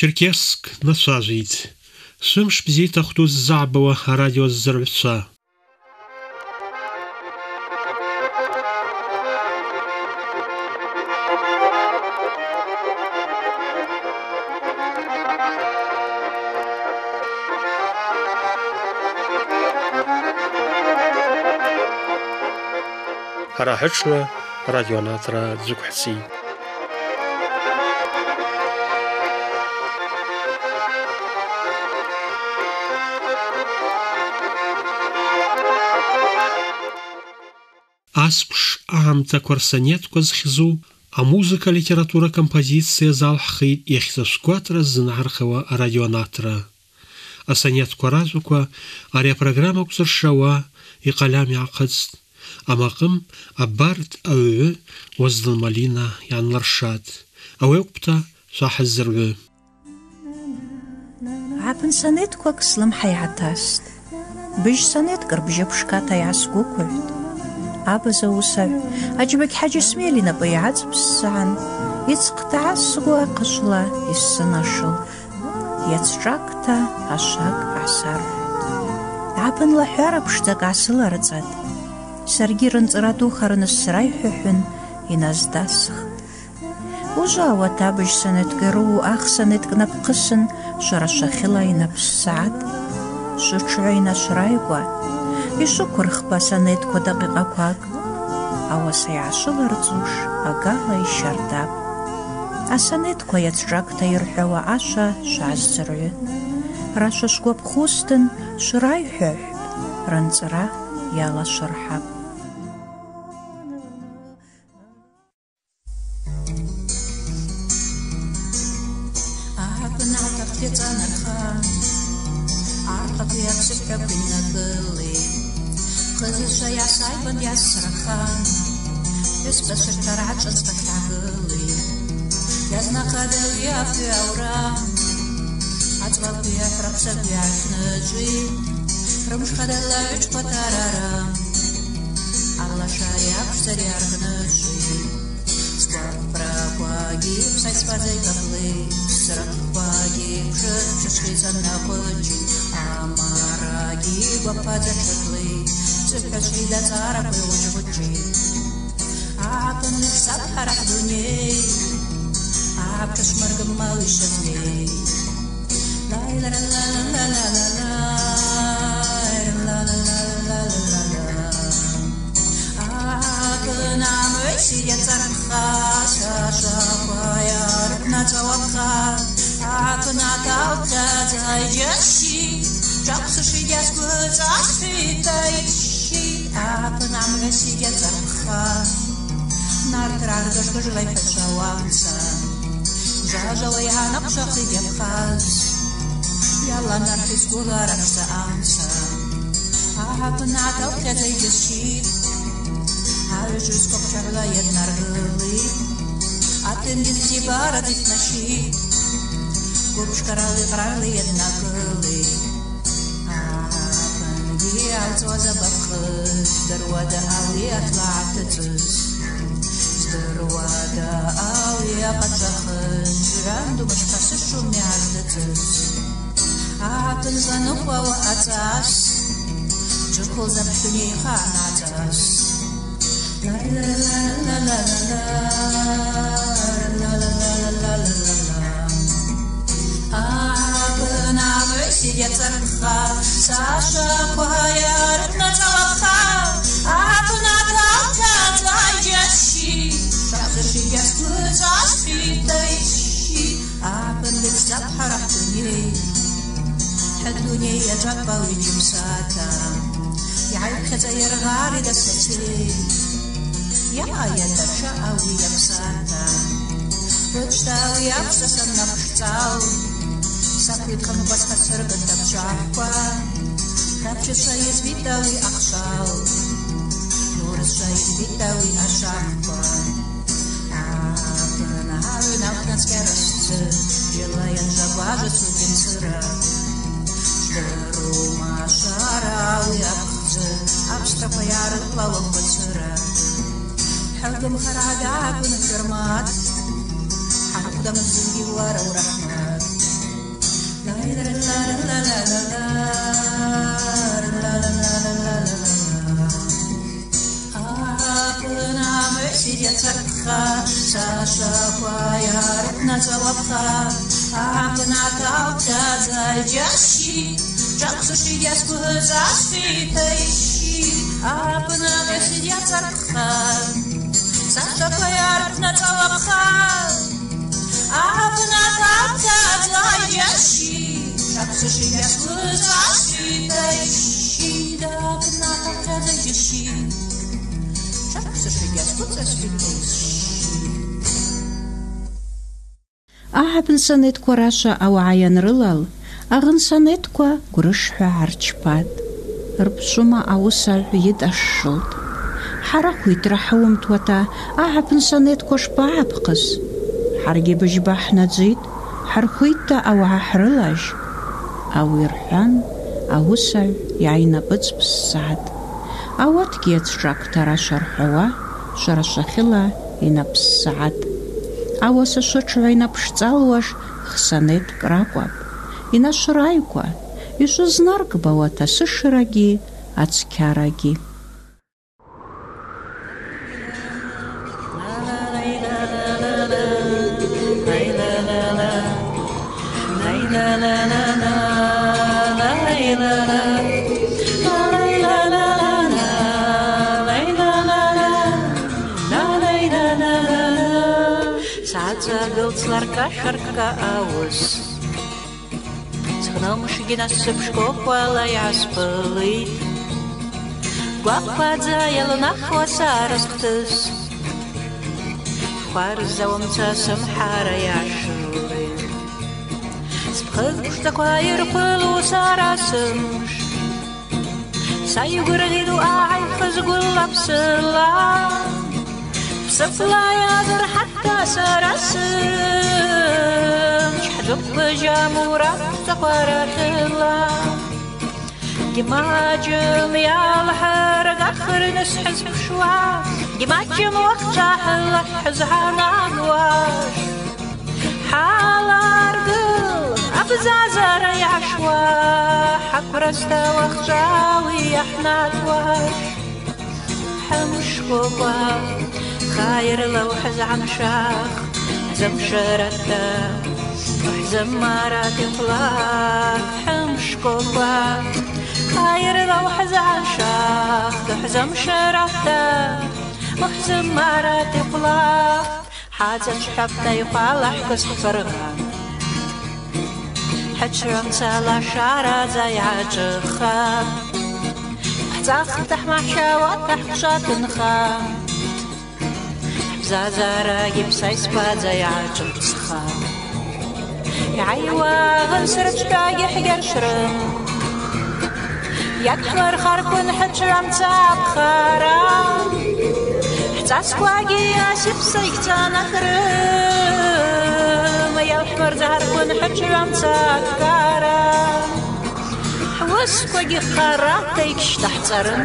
Черкесск насажить. Сымш бзита хту забыва радио зервца. Харахачва радионатра Зукхси. Аспш амта кварсанетку зхизу, а музыка, литература, композиция залхи ихзаскватра знархова радионатра. А санетку разуква, аря программа кусаршава и калями акадст. Амакым абарт ауэ воздал малина янларшат. Ауэкпта сахаззерве. Апын санетку кслым хайатаст. Биж санеткар бжепшката яскукульт. Абаза усаль, аджбек хаджи смели на баяц псан. Ицктаа сгуа кышла иссанашыл. Яцшакта ашак асар. Апын лахара пштак асыларцат. Саргирын цраду харныс срайхухун иназдасх. Ужава табыш санеткеру ах санеткнапкысын шарашахила инапсаат. Шучуина шрайгва. Ишукурхба санетку дакикаквак. Ауаса яшыларцуш агала ишардап. А санетку яцшакта ирхуа аша шаззрю. Раша шквапхустын шрайхух. Ранцра яла шархаб. Khazisha yasayban yasrakhan Espashir tarach astakagli Yazna khadel yafi awra Atwal biyak rapsa biyak najri Ramsh khadel laich patarara Allah shariak shtariar najri Skwar prakwagi Psay spazay kapli Srakwagi Pshir shishkizan nakhulji Amaragi Gwapadar shakli Чепеши да цара пылучи, а панных сад харах дуней, а кошмар малышей. Лай ла ла ла ла ла ла ла ла ла. А панам сидят царха, шашапая на цаваха, а панаталка зайдеши, чапсуши яскут асфитай. Апын амгasi гязарха Нартрар дошкожлай пешаванца Жажалай анапшахи гепхаз Яла нартис гуларакса анца Апын атал хязай гешит Ажус копчарла еднаргли Атындин зибара дитнашит Купшкарали грали еднагли Altoza bakış Darwada awliya tla'atatuz Darwada awliya qatakhin Jirandu mashkasishu mi'azdatuz A'apin zanukwa wa atas Jukul zabhuni khanatas La la la la la la la la la la la A'apin amesi yatzarkha Sasha kwayar na tawakha Apna talka tajashi Shafshi yaskut asfitaishi Apn litsab harahtuni Haduni yajabba wijimsata Ya'ayk khazayir ghari dasati Ya'ayata sha'awi yamsata Wajtawi yamsasan nafshtaw Sakit kamu pas kasar bentak syakwa Rapcha saya zvitawi akshal Nurus saya zvitawi ashakwa Apna haru nakna skerasce Jelayan jabajat sukin sera Ждеру машараwi akze Abstrapa yarın lalım batsura Hagam harada akun firmat Hakdam zingi wara rahmat نتوقع عقنا تعتاد جاشي جاكسوشي يسكوز عصفي تيشي عقنا بسيد يترقى سنتك يارب نتوقع عقنا تعتاد جاشي جاكسوشي يسكوز عصفي تيشي عقنا تعتاد جاشي جاكسوشي يسكوز عصفي تيشي أعبن سنتكو راشا أو عين رلال أغن سنتكو قرشحو عرشباد ربشوما أو سالو يدشلد حرقو يترحوم توتا أعبن سنتكو شباع بقس حرقي بجباحنا تزيد حرخويتا أو عحرلاج أو يرحان أو سال يعينا بز بالسعد أوات كيت شراك ترى شرحوا شرشا خلا ينا بالسعد أوس شوچوينا пшцалуаш хсанет краквап. И наш райква, и шо знарк бавата сышыраги, ацкяраги. Сларка шарка аус Схномшги нас сыпшко хвала яспылы Гуападза ялна хваса расктыс Хварза умца самхара яшуры Спхыз штаквайр пылу сарасымш Сайгургиду ай хызгулла псыла Псыла языр حتى سرسم شحذب جامورة تقرأ الله جماجم يا الحرق أخر نسحز بشوا جماجم وقت حلق حزحنا نواش حال أرقل أبزازر يعشوا حقرستا وخجاوي احنا تواش حمش قوة خاير لو حزعن شاخ حزم شرتا وحزم مارات فلاك حمش قوة خاير لو حزعن شاخ حزم شرتا وحزم مارات فلاك حاجة شحفتا يقال حكس فرغان حجرم سالا شارع زي عجخان حزاخ تحمح شاوات تحقشات نخان زازارا جبساي سبازا يعجب تسخان يعيوا غنسرت كاي حجر شرم يكبر خاركون حجرم تاب خارا حتاس كواجي ياسب سيكتانا كرم يحمر زهركون حجرم تاب خارا حوس كواجي خارا تيكش تحترم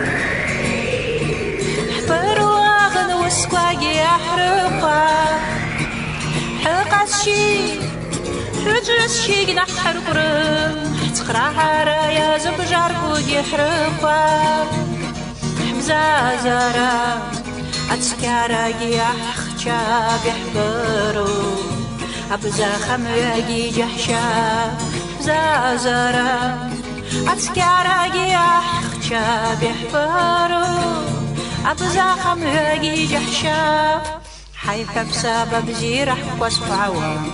حفروا وسكواجي أحرقا حرقا الشي حجر الشي جناح حرقرم تقرا رايا زبجار كودي حرقا حمزة زارا أتسكاراجي أحخشا بيحبرو أبزا خمراجي جحشا حمزة زارا أتسكاراجي أحخشا بيحبرو أبزا خمراجي جحشا حيفا بسبب زيرح وصف عوام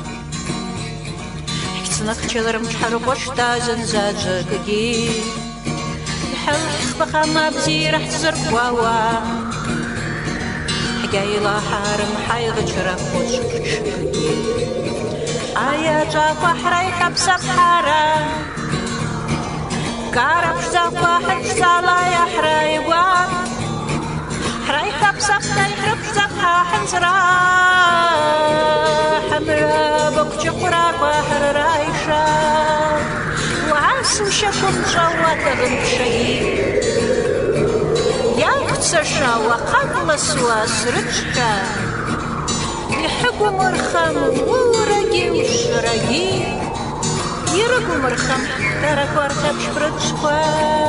حكتنا خشلرم شحرقوش تازن زاجقي حلق بخما بزيرح تزرق وعوام حقايلا حارم حيض جرف وشكشكي آيا جاقوا حريحة بسبحارا كارف زاقوا حجزالا يا حرايقوا حرايحة بسخنا يحرق زقها حنزرا حمرا بقج قراق وحر رايشا وعاسو شكم جوات غنب شهيد يالكتسشا وقبل سواس رجكا يحقو مرخم ورقي وشرقي يرقو مرخم ترك ورخب شبرجكا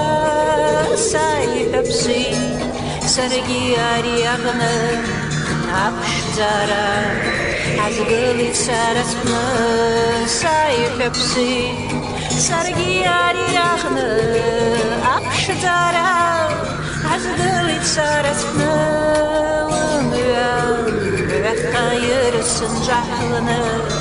ساي حبسي سرقي ياري أغنى نابش زارا عزقلي سارسنا سايحبسي سرقياري ياخنا أقشتارا عزقلي سارسنا ومرام رخاير سنجحنا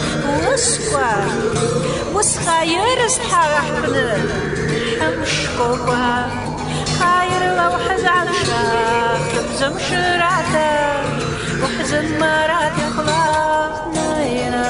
وسخاير استحرحنا حمشكوكا خاير لو حزن شاخ بزم شراتا وحزن مرات خلاص ناينا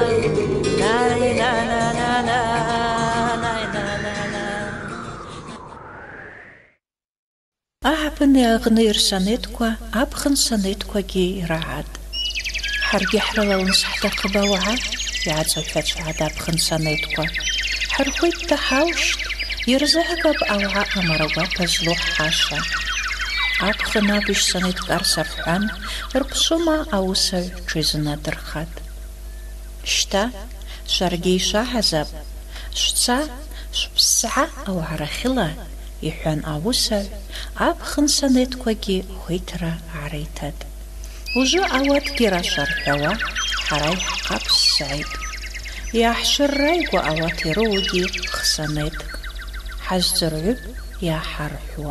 أحبني أغنير سنتكوا أبخن سنتكوا جي رعد حرقي حرلو نصحتك بوعا يعد زوجات عاد أبخن سنتكوا حرقويت تحاوشت يرزهك بأوعا أمروا بزلوح حاشا أبخنا بيش سنتك أرسفعان ربسوما أوسر جزنا درخات شتا شرقيشا حزب شتا شبسعة أو عرخلا يحوان أوسر أبخن سنتكوكي خويترا عريتاد وجو أوات كيرا شرحوا حراي قاب السعيد يحشر رايقو أوات يروجي خسنتك حزرعب يا حرحوا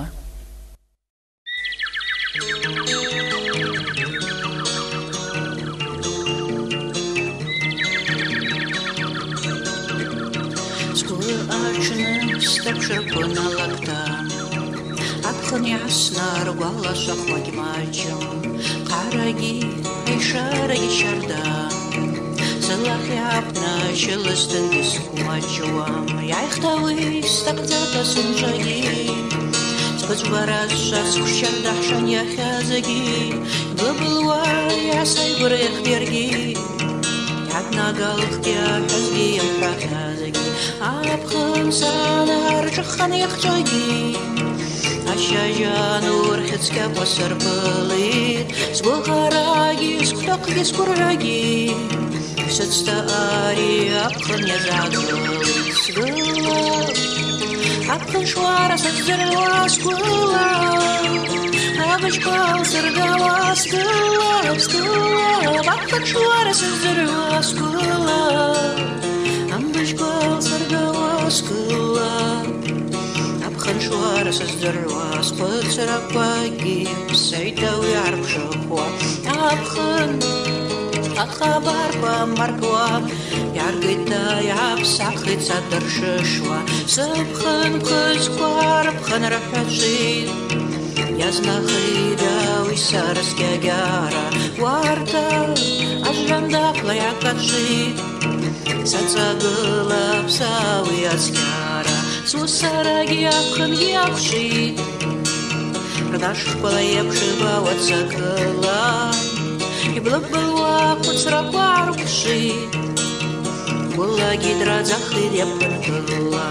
Степшеркона лакта Апхан ясна ругала шахваги мачом Караги и шараги шарда Салахи апна шелестен диску мачуам Яйхтавы стактата сунжаги Спачбараз шаску шардахшан яхязаги Глабылва ясай бурех берги Ядна галхти ахазги ямхахазаги أبخن سانار جخن يخجاجي أشجان ورحتك بسر بليد سبخراجي سكتاقي سكراجي ستستاري أبخن يزعجل سقلا أبخن شوارا سجروا سقلا أبشقال سرقوا سقلا سقلا أبخن شوارا سجروا سقلا أمبشقال سرقوا سقلا أبخن شوارا سجروا سقل سرقواقي بسيطة ويعرف شخوا أبخن أخبار بمرقوا يعرقيتا يعبس عقيت صدر ششوا سبخن بخل سقوار بخن رفعت شيد يزنا خريدا ويسارس كاقارا وارتا أجران داخل يعقد شيد ساتساقلا بساوي أسكارا سوساراقي أبخن يابشيد رداش بلا يبشبا واتساقلا يبلبلوا قدسرق وعرقشي والله قدرة زخيد يبقن كلا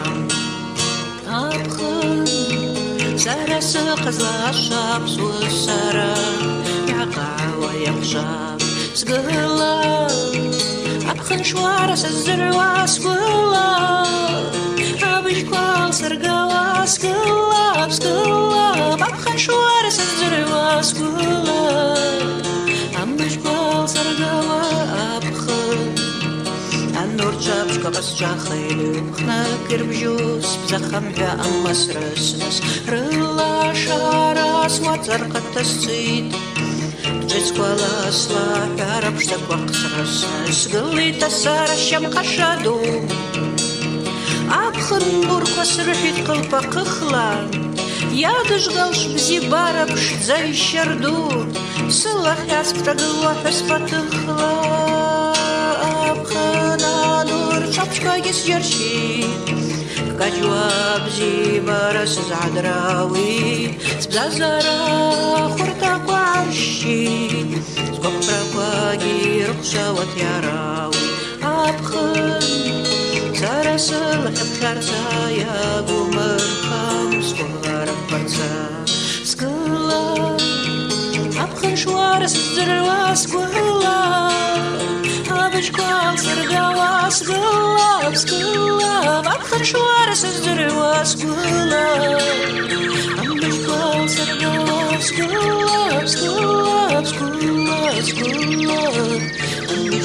أبخن سارس قزلا الشاب سوسارا يعقع ويخشاب سقلا أبخن شوارس الزروا سقلا أبشقال سرقوا سقلا سقلا أبخن شوارس الزروا سقلا أمشقال سرقوا أبخن النور جابشقا بس جاخيلو خناكر بجوس بزخم بيا أمس رسنس رلا شارس واترقت تسيد بجيسكوالا سلا بيارب شتك وقت رسنس قلي تسار الشم قشادو أبخن نورك وسرحيت قلبك اخلا يادش قلش بزيبارة بشت زي الشردو سلاح ياسك تقلوا حسبة تخلا أبخنا نور شابشكا يسجرشي كجوا بزيبارة سزعدراوي سبزازارا خورتاك وعرشي سكوبراك واقي رقشا وتياراوي أبخن سارة سلح بشارسا يا قمر خمس وغارب برسا سكلا أبخن شوارس الزروا سكلا أبشقال سرقوا سكلا سكلا أبخن شوارس الزروا سكلا أبشقال سرقوا سكلا سكلا سكلا سكلا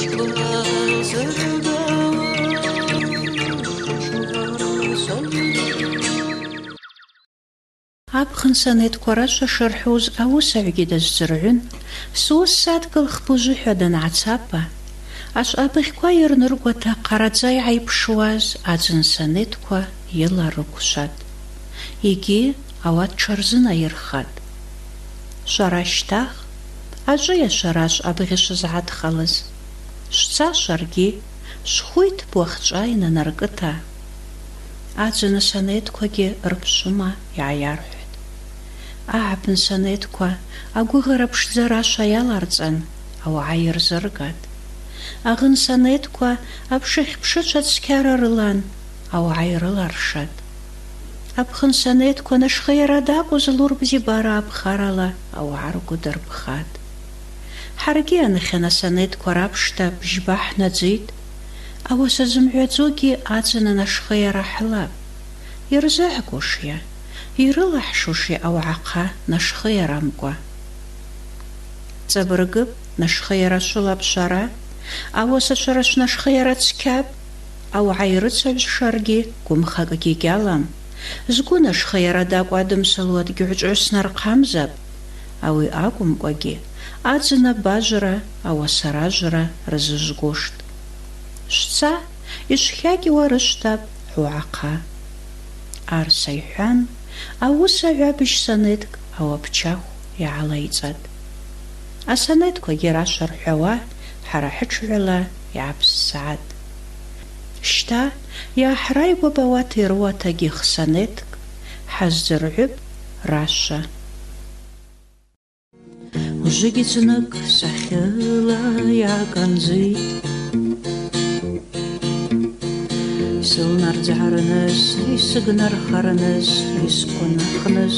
Абхын сонетква раша шархуз аусагӏвгьи дазцӏыргӏвын, суыс садкӏыл хпужвыхӏва дангӏацапа, ашвъабыгьква йырныргвата хъарадза йгӏайпшуаз адзын сонетква йыла рыквшватӏ, йгьи ауат тшырзынайырхатӏ. Швара щтах, ажвыйа швара швъабыгъьи швызгӏадхалыз? Швца шваргьи, швхвитпӏ уахьчӏва йнанаркӏыта. Адзын сонетквагьи рпшвыма йгӏайархӏвтӏ. Агӏапын сонетква агвыгъара пшдза раша йаларцӏан ауагӏа йырзыргатӏ. Агъын сонетква апшыхь пшычва цкьара рылан ауагӏа йрыларшатӏ. Апхын сонетква нашхыйара дакӏвыз лур бзибара апхарала ауагӏа ргвы дырпхатӏ. Хӏаргьи аныхьан асонетква рапшта бжьба хӏнадзитӏ, ауаса зымгӏвадзугьи адзын анашхыйара хӏлапӏ. Йырзыгӏгушйа, йрылахӏшуши ауагӏахъа нашхыйарамкӏва? Цӏабыргыпӏ нашхыйара швылапӏ швара, ауаса швара швнашхыйара цкьапӏ. Ауагӏа йрыцагӏвшаргьи гвымхакӏгьи гьалам. Згвы нашхыйара дакӏву адымсылуа дгьгӏвчӏвгӏвыс нархъамзапӏ. Ауи акӏвымкӏвагьи адзын абажвра ауаса ражвра рзыжвгуштӏ. Швца йшвхакӏьуа рышвтапӏ хӏуагӏахъа. Арса йхӏван, ауыса гӏвабыжь сонеткӏ ауапчахв йгӏалайцӏатӏ. Асонетквагьи раша рхӏвауа хӏара-хӏытшгӏвала йгӏапссгӏатӏ. Щта йгӏахӏрайгвабауата йрыуата гьих сонеткӏ хӏаздзыргӏвыпӏ раша. Ужвыгьи дзыныкӏ сахьыла йгӏакӏанзитӏ, йсылнардзгӏарныс, йсыгнархарныс, йсквынхныс.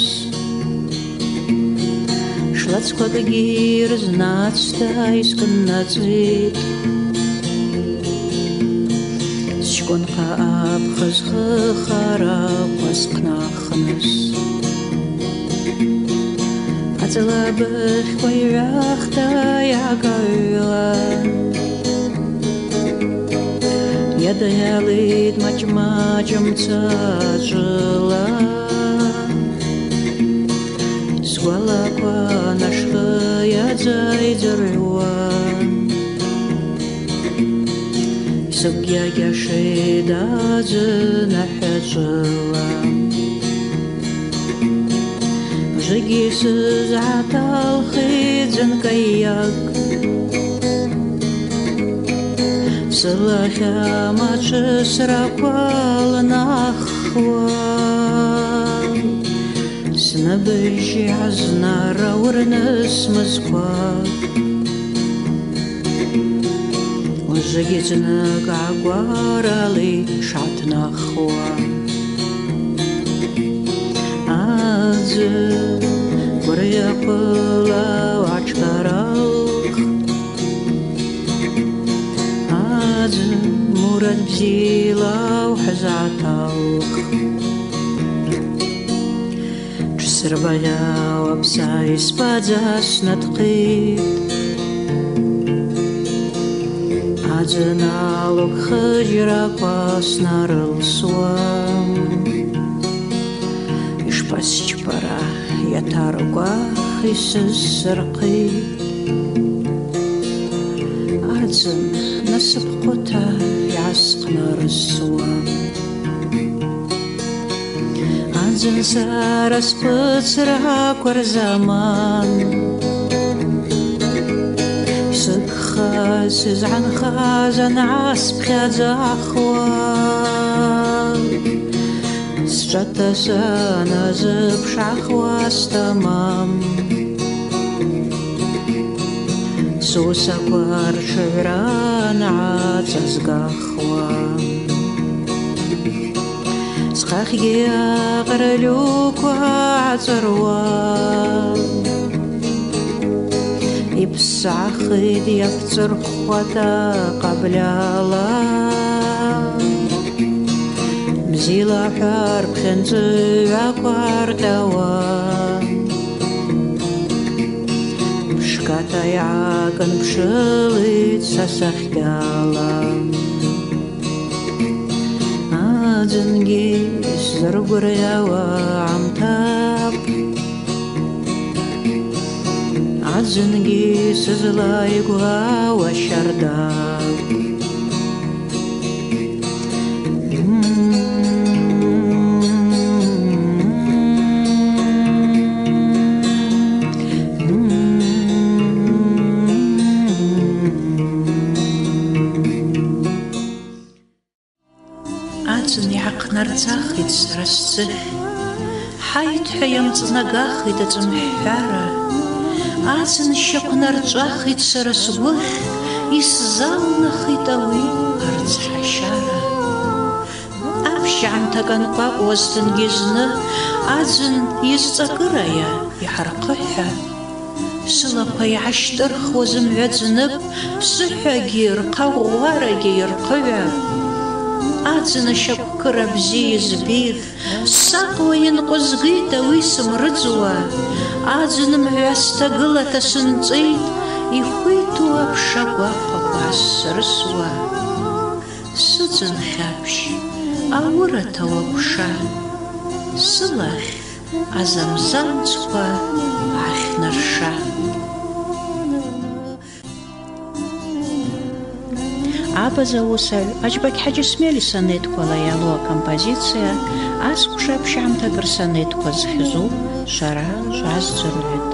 Шлацквакӏгьи йрызнацӏта йскӏыннацӏитӏ. Счкӏвынхъа апхызхыхараква скънахныс. Ацӏылабыгьква йгӏвахта йгӏакӏагӏвуа, йадайалитӏ мачӏ-мачӏымца жвыла. Сгвалаква нашхыйадза йдзыргӏвуа, йсыгвгьагьашитӏ адзын ахӏвачӏвыла. Ужвыгьи сызгӏаталхитӏ зынкӏайакӏ, сылахьа мачӏысраква лнахуа. Сныбыжь йгӏазнарауырныс мызква, ужвыгьи дзыныкӏ гӏагваралитӏ шгӏатнахуа. Адзын гвырйапыла угӏатшкӏаралх, адзын мурад бзила ухӏызгӏаталх. Сырбаляу апса йспадза снатхъитӏ, адзын алуг хыжьраква снарылсуам. Йшпасчпара йатаргвах йсызсырхъитӏ, адзын насыпкъвыта йгӏаскънарысуам. Адзын сара спыцраква рзаман, йсыгхаз йызгӏанхаз ангӏаспхьадзахуа. Счӏвата саназыпшгӏахуа стамам, суысаква ртшыгӏвра ангӏацӏазгахуа. Схахьгьи акърыльква гӏацӏыруа, йпссгӏахитӏ йапцӏырхвата къабляла. Бзила хӏвар пхьынцӏыгӏваква ркъьауа, пшката йгӏакӏын пшылитӏ са сахьгьала. عزنجي زرقريا وعمتاب عزنجي سزلايقها وشرداب نرتاخد سرسه حيت حيام تنقاخد تمحارة عزن الشق نرتاخد سرسوه يسزاون خيطوي أرز حشارة أبش عن تقنقاق وستنجزنا عزن يستقريا يحرقها سلقا يعشترخ وزمعزنب صحاقي رقاو وارقي يرقبع عزن شكر بزي زبير ساقوى ينقز غيتا ويسم رزوى عزن معستقلة سنطيد يخويتوا بشقوى قواس رسوى سزن خابش أورة وبشا صلح عزمزان تقوى عخنرشا Абаза усаль, ажбак хаджи смели сонетку лаялуа композиция, аз кушап шамта гр сонетку зхизу, шара жаз зурлет.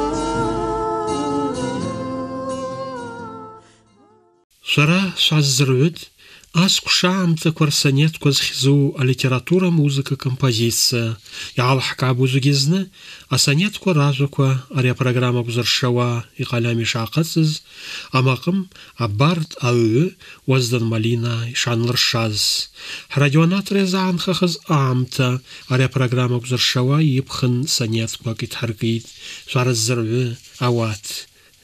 Шара жаз зурлет, аз кушамта гр сонетку зхизу, а литература, музыка, композиция. Ялхка бузугизна, а сонетку ражуква, ария программа гузаршава и калями шакатсыз, амакым абард ауы уаздан малина шанлыршаз. Радионаторы заанхахыз амта, ария программа гузаршава епхын сонетку китхаргид, жарыззырвы ават.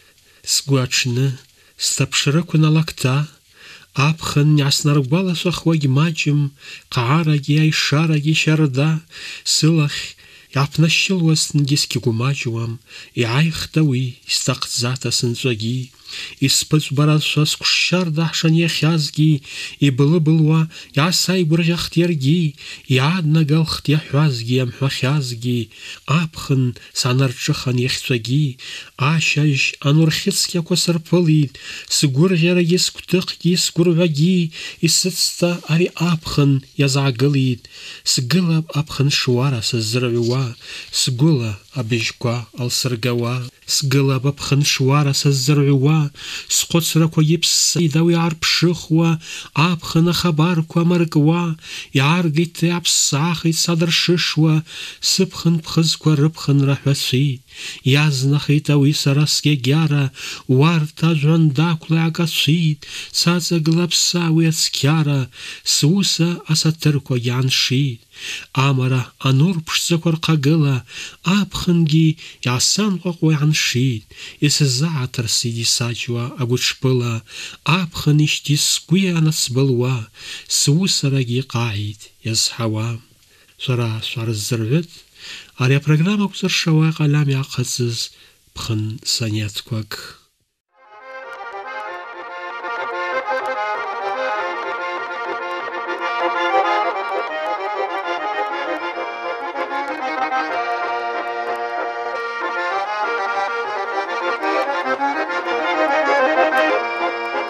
Сгуачны, стапшыры куналакта, Апхын яснаргбала сохваги мачим, каараги айшараги шарда, сылах, япнащил уастын диски гумачуам, и айхтауи, истақзата сынцаги, испыц барасуас кушарда шане хязги, и было-былуа, ясай буржахтерги, и аднагалхтя хязги, амхахязги, апхын санарчыхан ехцаги, ашайш анурхицкя косарпылид, сгуржараги скутыхги, скурваги, и сыцта ари апхын язагылид, сгылаб апхын шуара сыззравиуа, сгула абежква алсыргава, сгылаб апхын шуара сыззравиуа, сқоцраква епса идауи арпшыхва, апхына хабарква маргва, яргите апсахит садаршышва, сыпхын пхызква рыпхын рахваси, язнахит ауи сараске гяра, уарта жандакла агасит, цаца глапса уяцкяра, суса асатырква яншит, амара анур пшцаквар кагыла, апхынги ясанква куяншит, исызаатыр сиди сачва агучпыла, апхын ишти скуя анасбылва, сусараги каид язхава. Шара шарыззырвет, ария программа кузаршава калами акатсыз пхын сонетквак.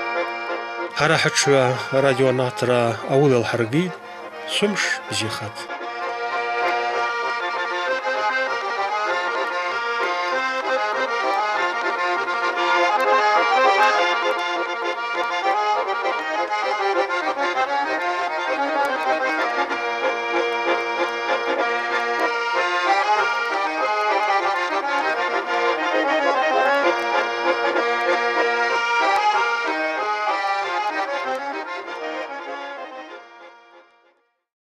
Харахачва радионатора аулел харгид, сумш бзихат.